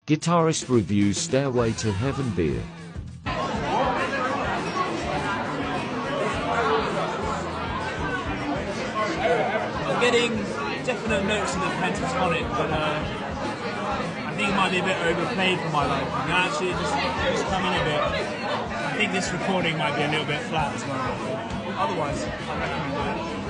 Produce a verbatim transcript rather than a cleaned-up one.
Guitarist reviews Stairway to Heaven beer. I'm getting definite notes of the pentatonic, but uh, I think it might be a bit overplayed for my liking. And actually, it just, it just come in a bit. I think this recording might be a little bit flat as well. But otherwise, I recommend it.